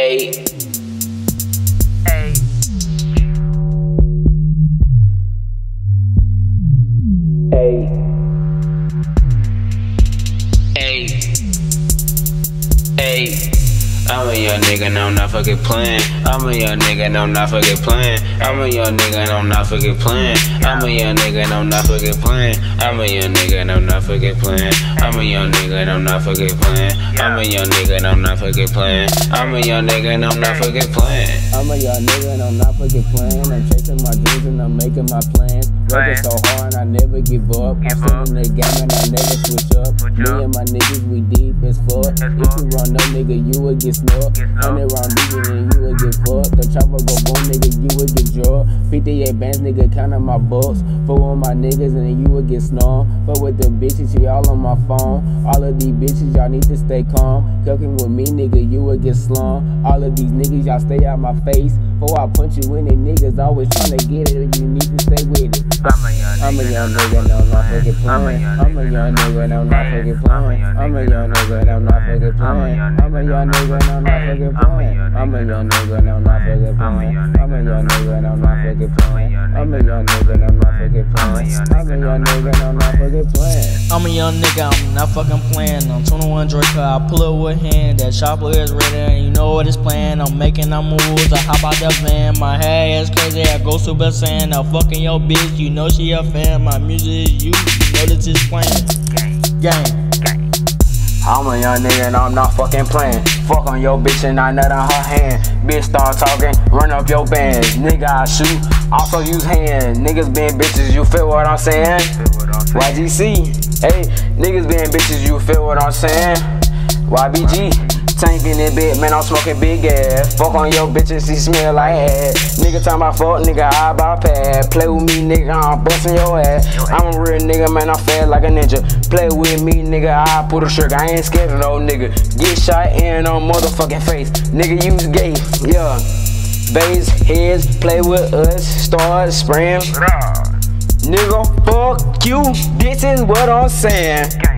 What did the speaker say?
Hey. Hey. Hey. Hey. Hey. I'm a young nigga and I'm not fucking playing. I'm a young nigga and I'm not fucking playing. I'm a young nigga and I'm not fucking playing. I'm a young nigga and I'm not fucking playing. I'm a young nigga and I'm not fucking playing. I'm a young nigga and I'm not fucking playing. I'm a young nigga and I'm not fucking playing. I'm a young nigga and I'm not fucking playing. I'm a young nigga and I'm not fucking playing. I'm chasing my dreams and I'm making my plans. Working so hard and I never give up. I'm still in the game and I never switch up. Me and my niggas, we deep as fuck. If you run up, nigga, you will get snuck. 100 round nigga, then you will get fucked. The chopper go boom, nigga, you will get drugged. 58 bands, nigga, counting my bucks. For my niggas, and then you will get snung. But with the bitches, you all on my phone. All of these bitches, y'all need to stay calm. Cooking with me, nigga, you will get slung. All of these niggas, y'all stay out my face. Before I punch you in the niggas, always trying to get it, you need to stay with it. I'm a young nigga and I'm not fucking playing. I'm a young nigga and I'm not fucking playing. I'm a young nigga and I'm not fucking playing. I'm a young nigga and I'm not fucking playing. I'm a young nigga and I'm not fucking playing. I'm a young nigga and I'm not fucking playing. I'm a young nigga and I'm not fucking playing. I'm a young nigga and I'm not fucking playing. I'm a young nigga, I'm not fucking playing. I'm 21 Draco, I pull up with hand. That chopper is ready and you know what it's playing. I'm making the moves, I hop out the van. My hair is crazy, I go Super Saiyan. I'm fucking your bitch, you know she a fan. My music is you know this is playing. Gang. I'm a young nigga and I'm not fucking playing. Fuck on your bitch and I nut on her hand. Bitch start talking, run up your band. Nigga I shoot, also use hand. Niggas being bitches, you feel what I'm saying? YGC, hey, niggas being bitches, you feel what I'm saying? YBG. Tank in that bed, man, I'm smoking big ass. Fuck on your bitches, she smell like ass. Nigga talking about fuck, nigga, I about pad. Play with me, nigga, I'm busting your ass. I'm a real nigga, man, I'm fast like a ninja. Play with me, nigga, I pull the trigger. I ain't scared of no nigga. Get shot in on motherfucking face. Nigga, use gay, yeah. Base heads, play with us, start spraying. Nigga, fuck you, this is what I'm saying.